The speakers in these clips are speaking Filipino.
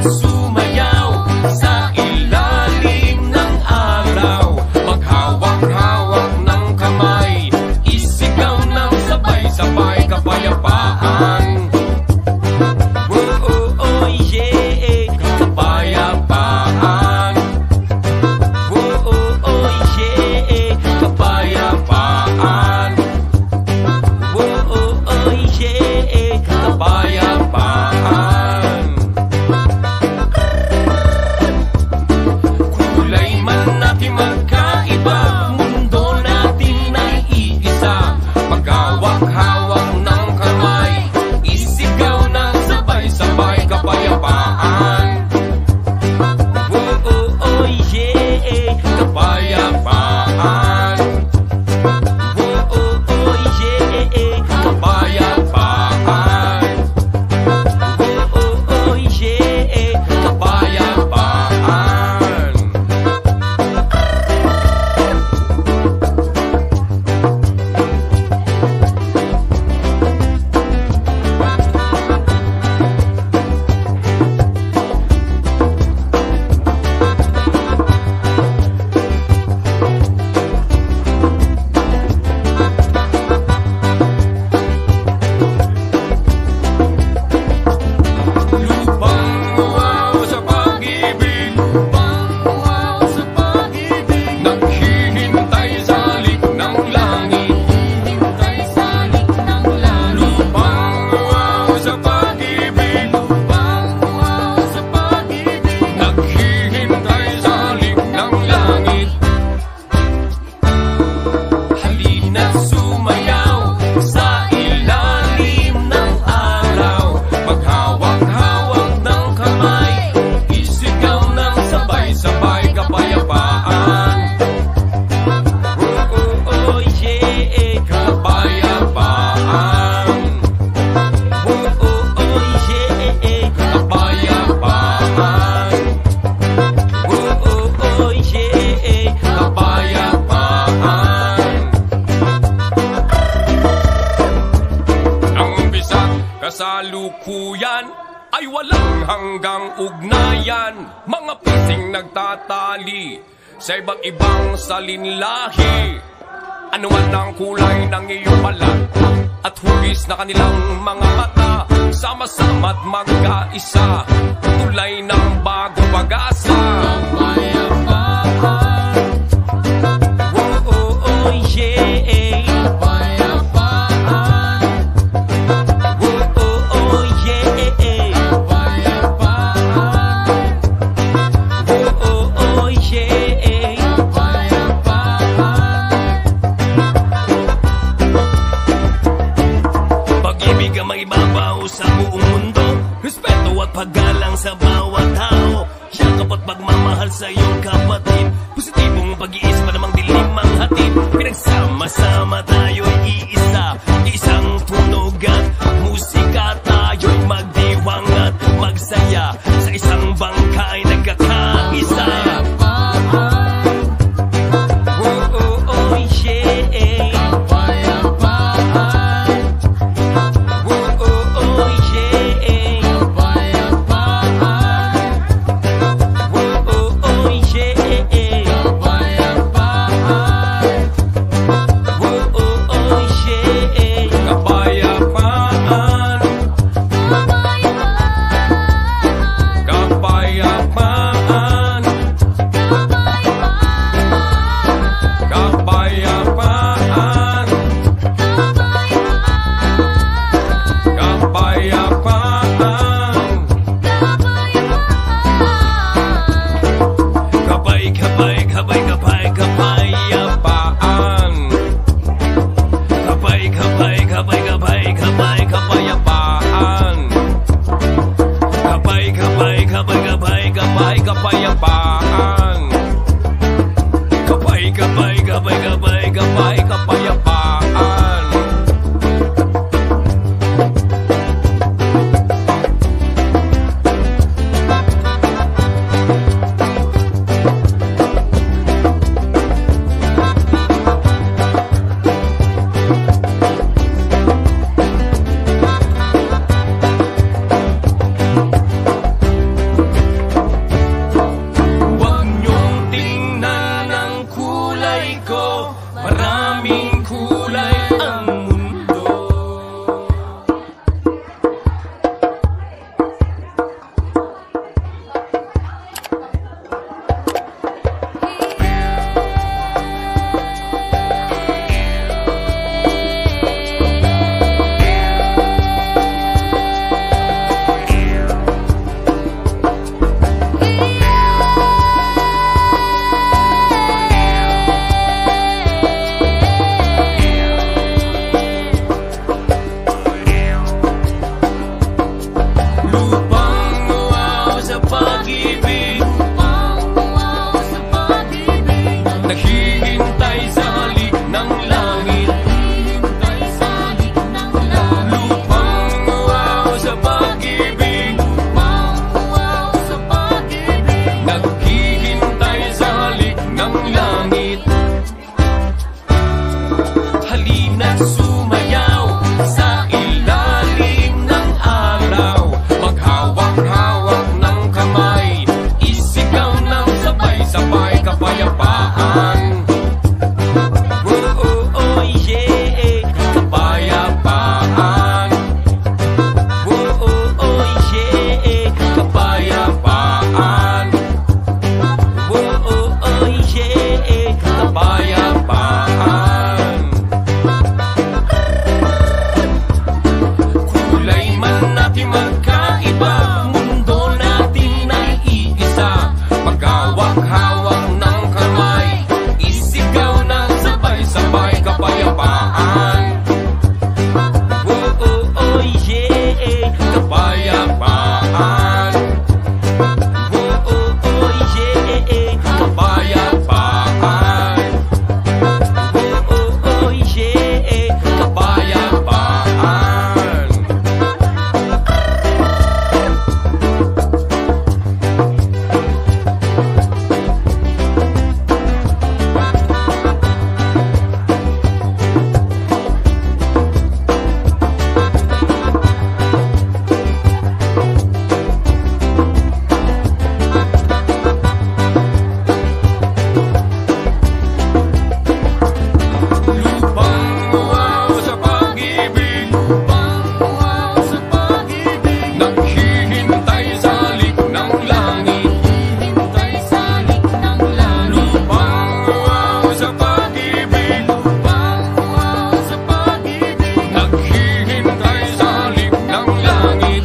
sumayaw sa ilalim ng araw. Maghawak-hawak ng kamay, isigaw ng sabay-sabay kapayapaan. Kasalukuyan ay walang hanggang ugnayan, mga pising nagtatali sa iba't ibang salinlahi. Ano man ang kulay ng iyong balat at hugis na kanilang mga mata, sama-sama't magkaisa, tulay ng bagong pag-asa. Sa buong mundo, respeto at paggalang sa bawat tao, yakap at pagmamahal sa iyong kapatid, positibong pag-iis pa namang dilim ang hatid. Pinagsama-sama tayo'y iisa, isang tunog at musika, tayo'y magdiwang at magsaya, sa isang bangkay nagkakaisa. Lupang wow sa pag-ibig, naghihintay sa halik ng langit. Lupang wow sa pag-ibig, naghihintay sa halik ng langit. Halina't sumayaw sa ilalim ng araw, maghawak-hawak ng kamay, isigaw ng sabay-sabay kapayapaan. Oh, oh, oh, yeah, kapayapaan. Oh, oh, oh, yeah, kapayapaan. Oh, oh, oh, yeah, kapayapaan. Kulay man natin magkaiba, mundo natin ay iisa. Maghawak-hawak ng kamay, isigaw ng sabay-sabay kapayapaan. Oh, oh, oh, yeah, kapayapaan. Oh, oh, oh, yeah, kapayapaan. Oh, oh, oh, yeah, kapayapaan. Lupang wow sa pag-ibig, naghihintay sa halik ng langit. Lupang wow sa pag-ibig, naghihintay sa halik ng langit.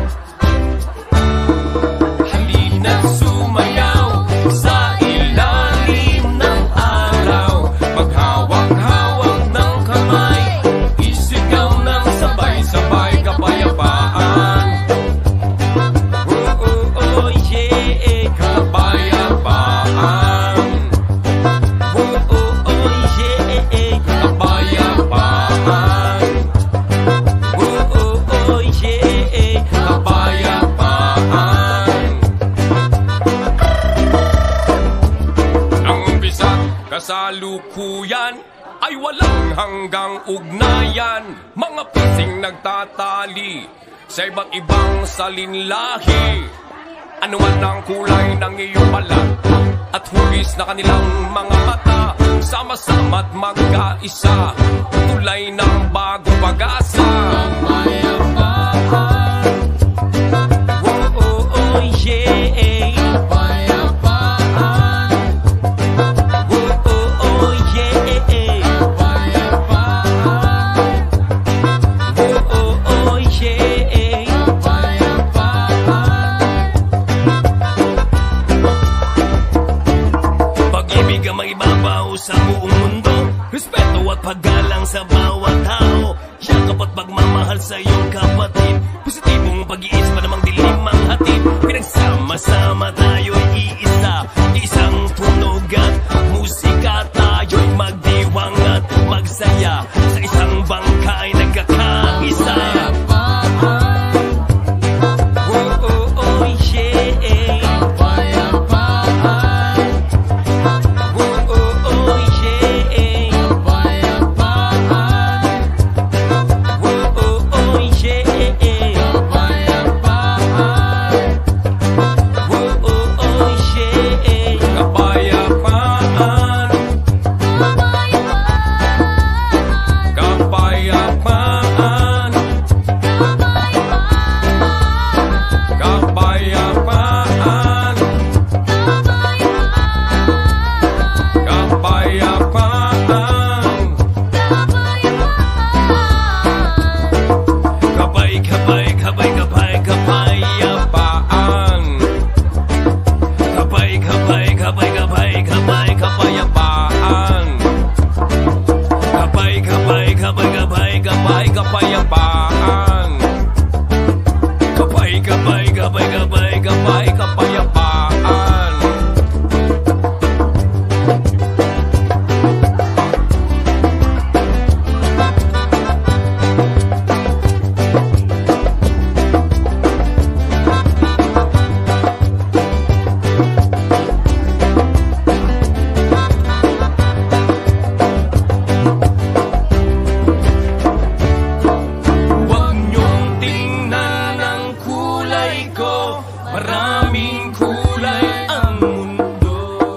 Halina't sumayaw sa ilalim ng araw, maghawak-hawak ng kamay, isigaw ng sabay-sabay kapayapaan. Oh, oh, oh, yeah, kapayapaan. Oh, oh, oh, yeah, kapayapaan. Oh, oh, oh, yeah, kapayapaan. Ang umpisa kasalukuyan ay walang hanggang ugnayan, mga pising nagtatali sa iba't ibang salinlahi. Ano man ang kulay ng iyong balat at hugis na kanilang mga mata, sama-sama't magkaisa, tulay ng bagong pag-asa. Oh, oh, oh, yeah, oh, oh, oh, yeah, oh, oh, oh, yeah. Pag-ibig ang maibabaw sa buong mundo, respeto at paggalang sa bawat tao, yakap at pagmamahal sa iyong kapatid, positibong pag-iisip namang dilim ang hatid. Pinagsama-sama tayo'y iisa, isang tunog at musika, tayo'y magdiwang at magsaya, sa isang bangkay nagkakaisa. Oh, oh, oh, yeah. Oh, oh, oh, yeah. Oh, oh, oh, yeah. gabay, gabay, gabay, gabay, kapayapaan. Maraming kulay ang mundo.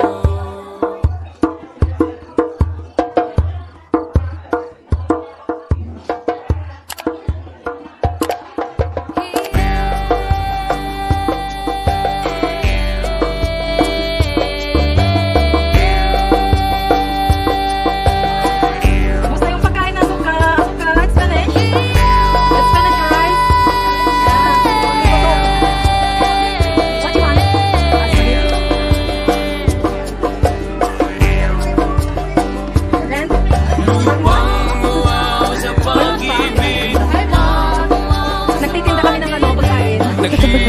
Gusto yung pagkain na Spanish? Spanish rice? What do you want? And Luwang-luwaw sa pag-ibig. nagtitinda kami ng pagkain.